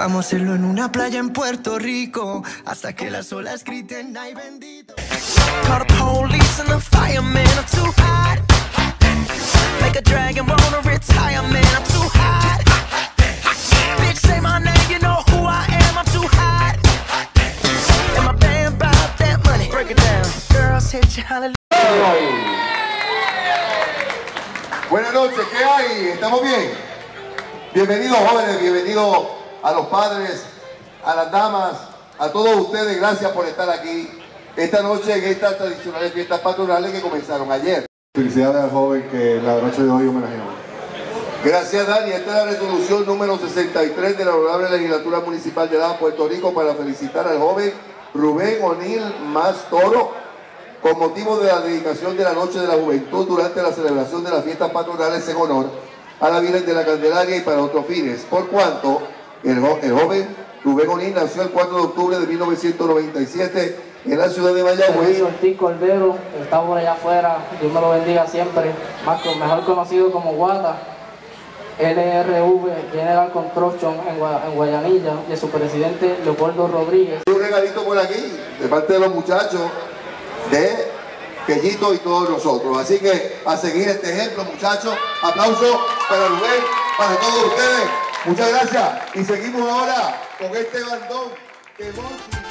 Vamos a hacerlo en una playa en Puerto Rico, hasta que las olas griten ay bendito. Call the police and the fireman, I'm too hot. Make a dragon wanna retire, man, I'm too hot. Bitch, say my name, you know who I am, I'm too hot. And my band bought that money, break it down. Girls hit you, hallelujah. Buenas noches, ¿qué hay? ¿Estamos bien? Bienvenidos jóvenes, bienvenidos a los padres, a las damas, a todos ustedes, gracias por estar aquí esta noche en estas tradicionales fiestas patronales que comenzaron ayer. Felicidades al joven que la noche de hoy homenajeamos. Gracias, Dani. Esta es la resolución número 63 de la Honorable Legislatura Municipal de La Puerto Rico para felicitar al joven Rubén O'Neill Mas Toro con motivo de la dedicación de la Noche de la Juventud durante la celebración de las fiestas patronales en honor a la Virgen de la Candelaria y para otros fines, por cuanto el joven Rubén O'Neill nació el 4 de octubre de 1997 en la ciudad de Mayagüez. Ortiz Cordero, que está por allá afuera, Dios me lo bendiga siempre, mejor conocido como Guata, LRV General Construction en Guayanilla, de su presidente Leopoldo Rodríguez. Un regalito por aquí, de parte de los muchachos, de Quellito y todos nosotros. Así que a seguir este ejemplo, muchachos. Aplauso para Rubén, para todos ustedes. Muchas gracias. Y seguimos ahora con este bandón que